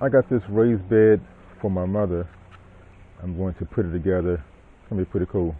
I got this raised bed for my mother. I'm going to put it together. It's going to be pretty cool.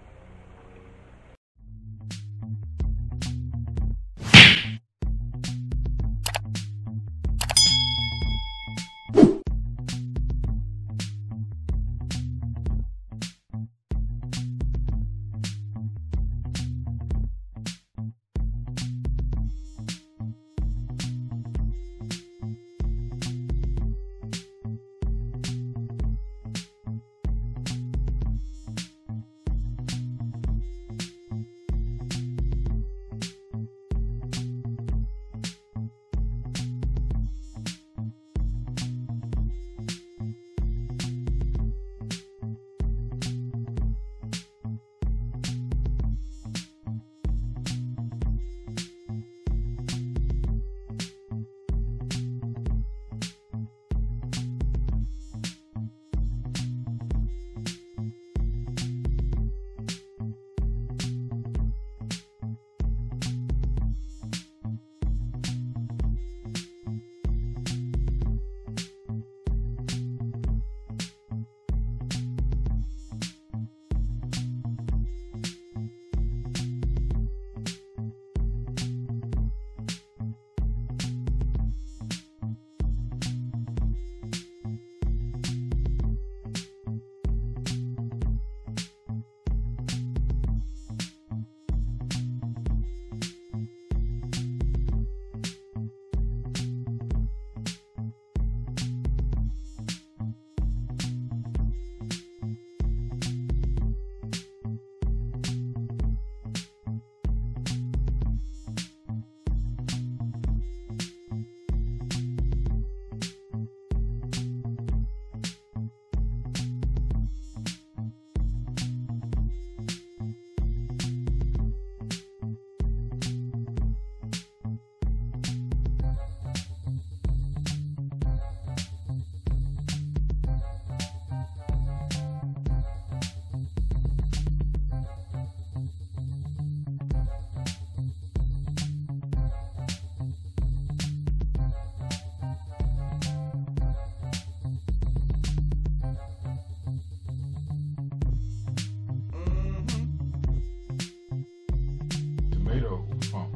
Tomato funk.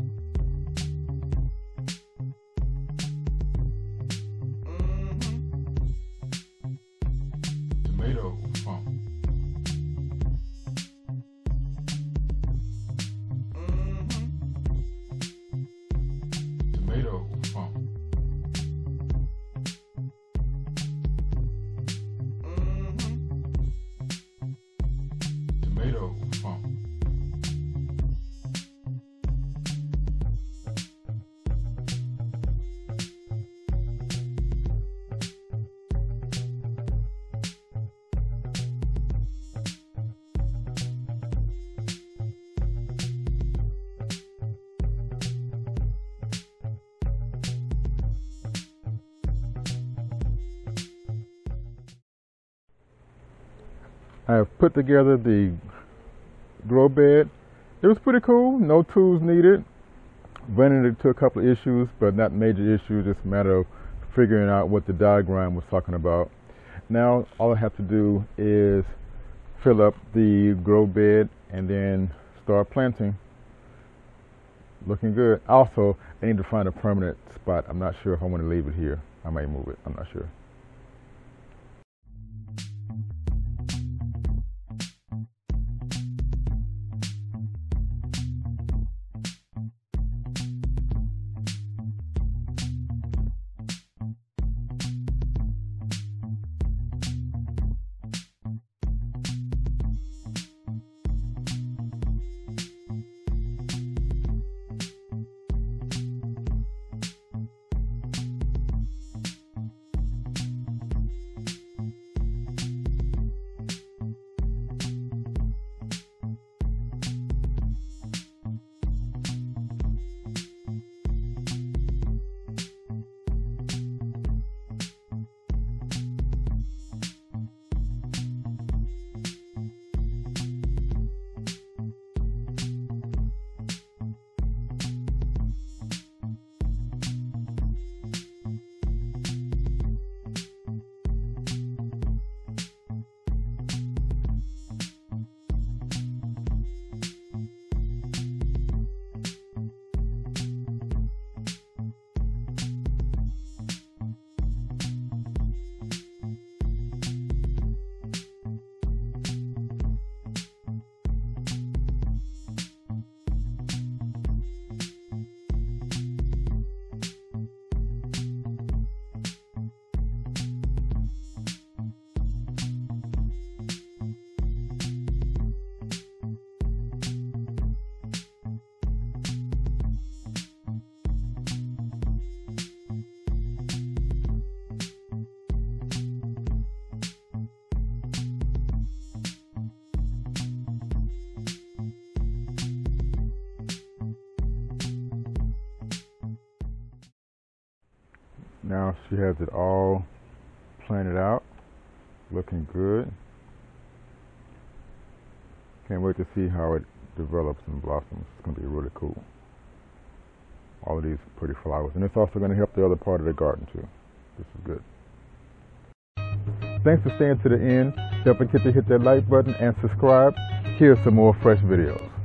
Tomato funk. Tomato funk. Tomato funk. I have put together the grow bed. It was pretty cool. No tools needed. Ran into a couple of issues, but not major issues. Just a matter of figuring out what the diagram was talking about. Now all I have to do is fill up the grow bed and then start planting. Looking good. Also, I need to find a permanent spot. I'm not sure if I want to leave it here. I might move it. I'm not sure. Now she has it all planted out, looking good. Can't wait to see how it develops and blossoms. It's going to be really cool. All of these pretty flowers. And it's also going to help the other part of the garden too. This is good. Thanks for staying to the end. Don't forget to hit that like button and subscribe. Here's some more fresh videos.